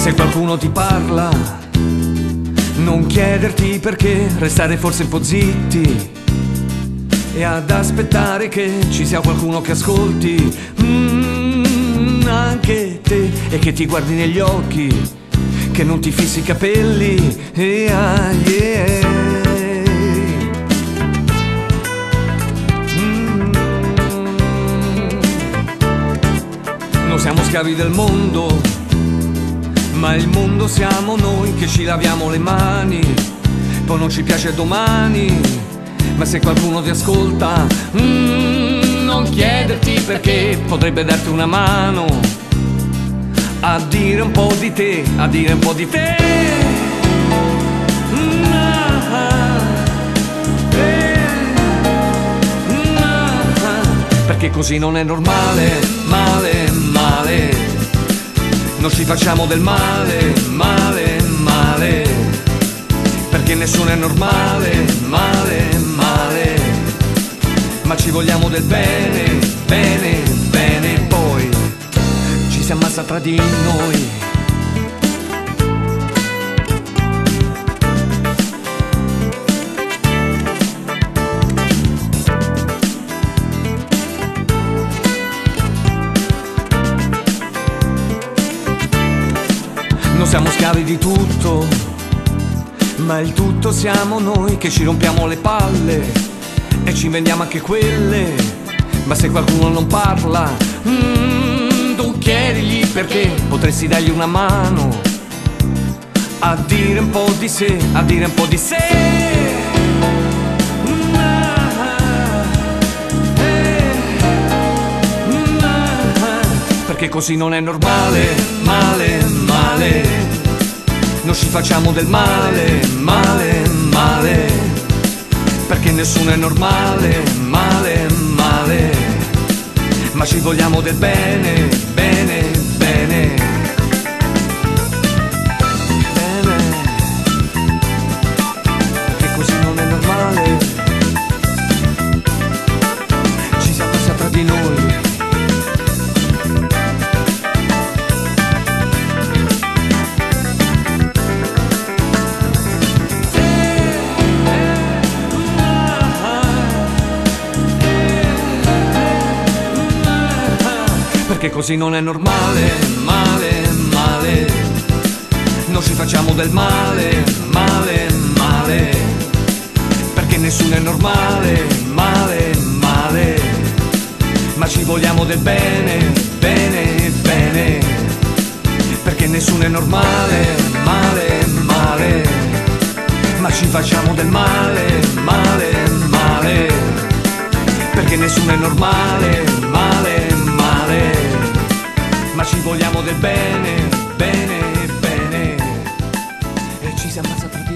se qualcuno ti parla, non chiederti perché, restare forse un po' zitti e ad aspettare che ci sia qualcuno che ascolti anche te e che ti guardi negli occhi, che non ti fissi i capelli Non siamo schiavi del mondo, ma il mondo siamo noi che ci laviamo le mani. Poi non ci piace domani, ma se qualcuno ti ascolta, non chiederti perché, potrebbe darti una mano a dire un po' di te, a dire un po' di te. Perché così non è normale, male, male. Non ci facciamo del male, male, male. Perché nessuno è normale, male, male. Ma ci vogliamo del bene, bene, bene. Poi ci si ammazza tra di noi. Non siamo schiavi di tutto, ma il tutto siamo noi che ci rompiamo le palle e ci vendiamo anche quelle. Ma se qualcuno non parla, tu chiedigli perché, potresti dargli una mano a dire un po' di sé, a dire un po' di sé. Perché così non è normale, male, male. Non ci facciamo del male, male, male. Perché nessuno è normale, male, male. Ma ci vogliamo del bene, bene, bene. Bene. Perché così non è normale. Ci si ammazza tra di noi. Perché così non è normale, male, male. Non ci facciamo del male, male, male. Perché nessuno è normale, male, male. Ma ci vogliamo del bene, bene, bene. Perché nessuno è normale, male, male. Ma ci facciamo del male, male, male. Perché nessuno è normale, male, male. Ma ci vogliamo del bene, bene, bene. E ci si ammazza tra